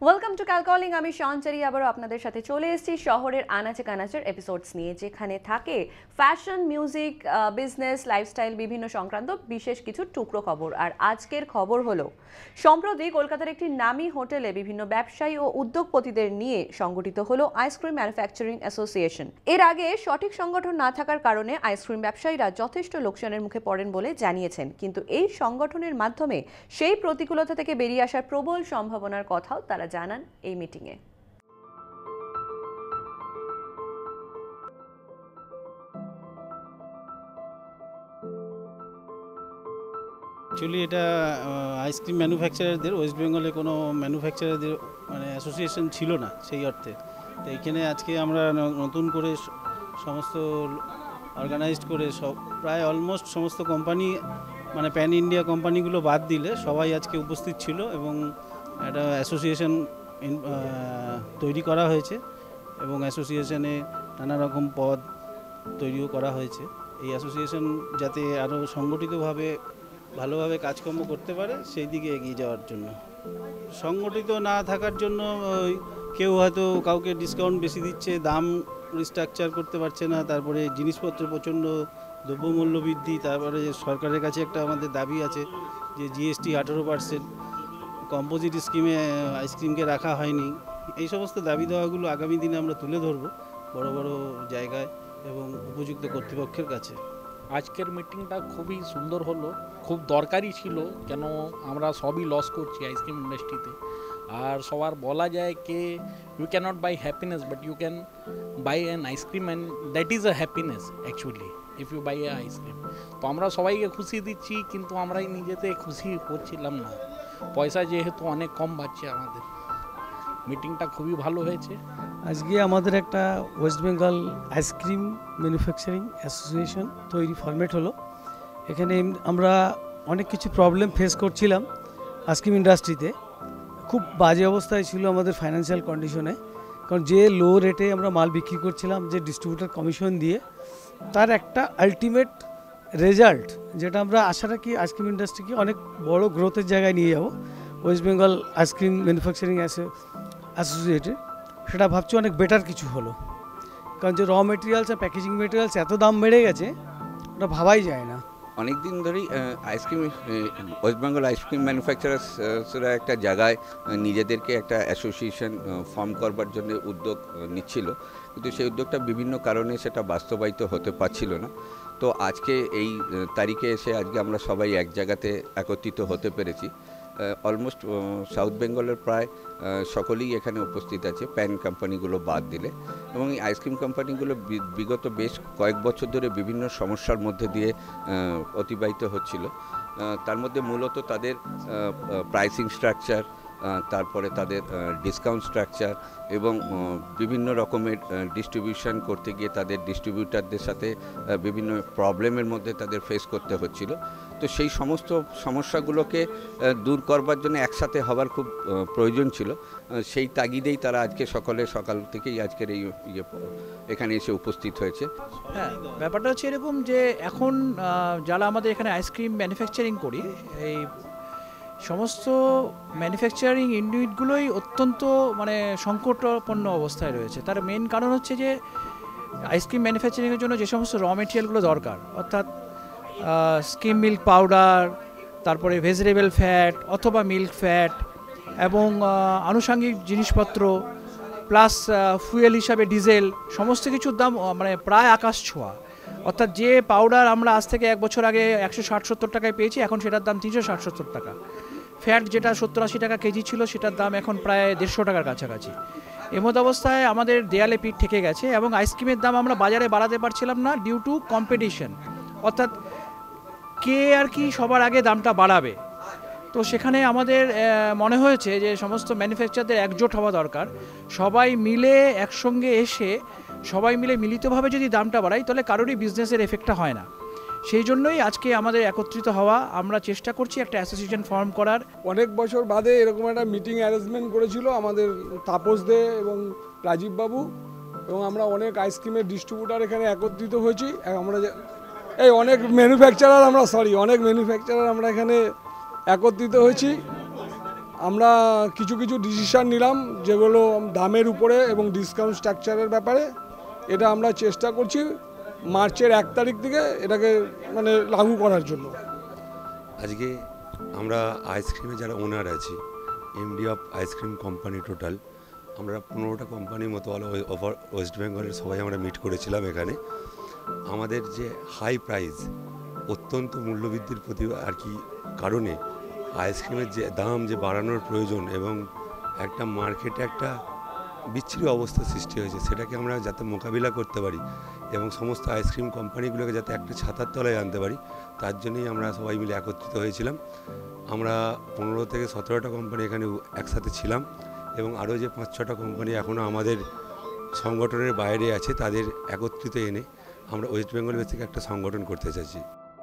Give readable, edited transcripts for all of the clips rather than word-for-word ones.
Welcome to ক্যালকলিং। আমি শান্তরি আবারও আপনাদের সাথে চলে এসেছি শহরের আনাচে কানাচের এপিসোডস নিয়ে, যেখানে থাকে ফ্যাশন, মিউজিক, বিজনেস, লাইফস্টাইল, বিভিন্ন সংক্রান্ত বিশেষ কিছু টুকরো খবর। আর আজকের খবর হলো, সম্প্রতি কলকাতার একটি নামী হোটেলে বিভিন্ন ব্যবসায়ী ও উদ্যোগপতিদের নিয়ে সংগঠিত হলো আইসক্রিম ম্যানুফ্যাকচারিং অ্যাসোসিয়েশন। এর আগে সঠিক সংগঠন না থাকার কারণে আইসক্রিম ব্যবসায়ীরা যথেষ্ট লোকসানের মুখে পড়েন বলে জানিয়েছেন, কিন্তু এই সংগঠনের মাধ্যমে সেই প্রতিকূলতা থেকে বেরিয়ে আসার প্রবল সম্ভাবনার কথাও তারা জানান এই মিটিংয়ে। অ্যাকচুয়ালি এটা আইসক্রিম ম্যানুফ্যাকচারারদের, ওয়েস্ট বেঙ্গলে কোনো ম্যানুফ্যাকচারারদের মানে অ্যাসোসিয়েশন ছিল না সেই অর্থে। তো এইখানে আজকে আমরা নতুন করে সমস্ত অর্গানাইজড করে প্রায় অলমোস্ট সমস্ত কোম্পানি, মানে প্যান ইন্ডিয়া কোম্পানিগুলো বাদ দিলে সবাই আজকে উপস্থিত ছিল এবং একটা অ্যাসোসিয়েশন তৈরি করা হয়েছে এবং অ্যাসোসিয়েশনে নানা রকম পদ তৈরিও করা হয়েছে। এই অ্যাসোসিয়েশন যাতে আরও সংগঠিতভাবে ভালোভাবে কাজকর্ম করতে পারে সেই দিকে এগিয়ে যাওয়ার জন্য। সংগঠিত না থাকার জন্য কেউ হয়তো কাউকে ডিসকাউন্ট বেশি দিচ্ছে, দাম রিস্ট্রাকচার করতে পারছে না, তারপরে জিনিসপত্র প্রচণ্ড দ্রব্যমূল্য বৃদ্ধি, তারপরে সরকারের কাছে একটা আমাদের দাবি আছে যে জিএসটি 18%, কম্পোজিট স্কিমে আইসক্রিমকে রাখা হয়নি। এই সমস্ত দাবি দেওয়াগুলো আগামী দিনে আমরা তুলে ধরব বড় বড় জায়গায় এবং উপযুক্ত কর্তৃপক্ষের কাছে। আজকের মিটিংটা খুবই সুন্দর হলো, খুব দরকারি ছিল, কেন আমরা সবই লস করছি আইসক্রিম ইন্ডাস্ট্রিতে। আর সবার বলা যায় যে you can't buy happiness but you can buy an ice cream and that is a happiness actually if you buy a ice cream. তো আমরা সবাইকে খুশি দিচ্ছি, কিন্তু আমরাই নিজেতে খুশি করছিলাম না, পয়সা যেহেতু অনেক কম পাচ্ছে আমাদের। মিটিংটা খুবই ভালো হয়েছে। আজকে আমাদের একটা West Bengal ice cream manufacturing association তৈরি ফরম্যাট হলো। এখানে আমরা অনেক কিছু প্রবলেম ফেস করছিলাম আইসক্রিম ইন্ডাস্ট্রিতে। খুব বাজে অবস্থায় ছিল আমাদের ফাইন্যান্সিয়াল কন্ডিশনে, কারণ যে লো রেটে আমরা মাল বিক্রি করছিলাম যে ডিস্ট্রিবিউটার কমিশন দিয়ে, তার একটা আলটিমেট রেজাল্ট যেটা আমরা আশা রাখি আইসক্রিম ইন্ডাস্ট্রিকে অনেক বড় গ্রোথের জায়গায় নিয়ে যাব। West Bengal ice cream manufacturing associated সেটা ভাবছি অনেক বেটার কিছু হলো, কারণ যে র মেটেরিয়ালস আর প্যাকেজিং মেটেরিয়ালস এত দাম বেড়ে গেছে ওটা ভাবাই যায় না। অনেক দিন ধরেই আইসক্রিম ওয়েস্ট বেঙ্গল আইসক্রিম ম্যানুফ্যাকচারার্সরা একটা জায়গায় নিজেদেরকে একটা অ্যাসোসিয়েশন ফর্ম করবার জন্য উদ্যোগ নিচ্ছিল, কিন্তু সেই উদ্যোগটা বিভিন্ন কারণে সেটা বাস্তবায়িত হতে পারছিল না। তো আজকে এই তারিখে এসে আজকে আমরা সবাই এক জায়গাতে একত্রিত হতে পেরেছি। অলমোস্ট সাউথ বেঙ্গলের প্রায় সকলেই এখানে উপস্থিত আছে, প্যান কোম্পানিগুলো বাদ দিলে। এবং এই আইসক্রিম কোম্পানিগুলো বিগত বেশ কয়েক বছর ধরে বিভিন্ন সমস্যার মধ্যে দিয়ে অতিবাহিত হচ্ছিল। তার মধ্যে মূলত তাদের প্রাইসিং স্ট্রাকচার, তারপরে তাদের ডিসকাউন্ট স্ট্রাকচার এবং বিভিন্ন রকমের ডিস্ট্রিবিউশন করতে গিয়ে তাদের ডিস্ট্রিবিউটারদের সাথে বিভিন্ন প্রবলেমের মধ্যে তাদের ফেস করতে হচ্ছিল। তো সেই সমস্ত সমস্যাগুলোকে দূর করবার জন্য একসাথে হওয়ার খুব প্রয়োজন ছিল। সেই তাগিদেই তারা আজকে সকাল থেকেই আজকের এই এখানে এসে উপস্থিত হয়েছে। হ্যাঁ, ব্যাপারটা হচ্ছে এরকম যে এখন যারা আমাদের এখানে আইসক্রিম ম্যানুফ্যাকচারিং করি, এই সমস্ত ম্যানুফ্যাকচারিং ইউনিটগুলোই অত্যন্ত সংকটাপন্ন অবস্থায় রয়েছে। তার মেন কারণ হচ্ছে যে আইসক্রিম ম্যানুফ্যাকচারিংয়ের জন্য যে সমস্ত র মেটেরিয়ালগুলো দরকার, অর্থাৎ স্কিম মিল্ক পাউডার, তারপরে ভেজিটেবল ফ্যাট অথবা মিল্ক ফ্যাট এবং আনুষঙ্গিক জিনিসপত্র প্লাস ফুয়েল হিসাবে ডিজেল, সমস্ত কিছুর দাম প্রায় আকাশ ছোঁয়া। অর্থাৎ যে পাউডার আমরা আজ থেকে 1 বছর আগে 160-70 টাকায় পেয়েছি, এখন সেটার দাম 360-70 টাকা। ফ্যাট যেটা 70-80 টাকা কেজি ছিল, সেটার দাম এখন প্রায় 150 টাকার কাছাকাছি। এমত অবস্থায় আমাদের দেয়ালে পিঠ ঠেকে গেছে এবং আইসক্রিমের দাম আমরা বাজারে বাড়াতে পারছিলাম না ডিউ টু কম্পিটিশন, অর্থাৎ কে আর কি সবার আগে দামটা বাড়াবে। তো সেখানে আমাদের মনে হয়েছে যে সমস্ত ম্যানুফ্যাকচারদের একজোট হওয়া দরকার। সবাই মিলে একসঙ্গে এসে সবাই মিলে মিলিতভাবে যদি দামটা বাড়াই, তাহলে কারোরই বিজনেসের এফেক্টটা হয় না। সেই জন্যই আজকে আমাদের একত্রিত হওয়া। আমরা চেষ্টা করছি একটা অ্যাসোসিয়েশন ফর্ম করার। অনেক বছর বাদে এরকম একটা মিটিং অ্যারেঞ্জমেন্ট করেছিল আমাদের তাপস দে এবং রাজীব বাবু, এবং আমরা অনেক আইসক্রিমের ডিস্ট্রিবিউটার এখানে একত্রিত হয়েছি। আমরা অনেক ম্যানুফ্যাকচারার আমরা এখানে একত্রিত হয়েছি। আমরা কিছু কিছু ডিসিশান নিলাম যেগুলো দামের উপরে এবং ডিসকাউন্ট স্ট্রাকচারের ব্যাপারে। এটা আমরা চেষ্টা করছি মার্চের 1 তারিখ থেকে এটাকে মানে লাগু করার জন্য। আজকে আমরা আইসক্রিমে যারা ওনার আছি, MD of ice cream company total, আমরা 15টা কোম্পানির মতো অল ওভার ওয়েস্ট বেঙ্গলের সবাই আমরা মিট করেছিলাম এখানে। আমাদের যে হাই প্রাইস, অত্যন্ত মূল্যবৃদ্ধির প্রতি আর কি কারণে আইসক্রিমের যে দাম যে বাড়ানোর প্রয়োজন এবং একটা মার্কেটে একটা বিচ্ছিরি অবস্থা সৃষ্টি হয়েছে, সেটাকে আমরা যাতে মোকাবিলা করতে পারি এবং সমস্ত আইসক্রিম কোম্পানিগুলোকে যাতে একটা ছাতার তলায় আনতে পারি, তার জন্যই আমরা সবাই মিলে একত্রিত হয়েছিলাম। আমরা 15 থেকে 17টা কোম্পানি এখানে একসাথে ছিলাম এবং আরও যে 5-6টা কোম্পানি এখনও আমাদের সংগঠনের বাইরে আছে, তাদের একত্রিত এনে আমরা ওয়েস্ট বেঙ্গল বেস থেকে একটা সংগঠন করতে চাইছি।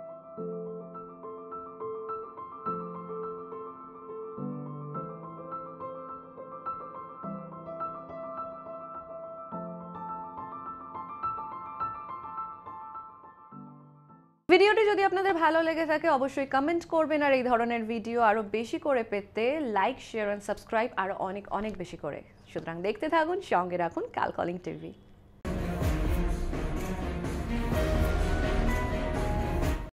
ভিডিওটি যদি আপনাদের ভালো লেগে থাকে অবশ্যই কমেন্ট করবেন, আর এই ধরনের ভিডিও আরো বেশি করে পেতে লাইক, শেয়ার এন্ড সাবস্ক্রাইব আরো অনেক অনেক বেশি করে। সুতরাং দেখতে থাকুন, সঙ্গে রাখুন কাল কলিং টিভি।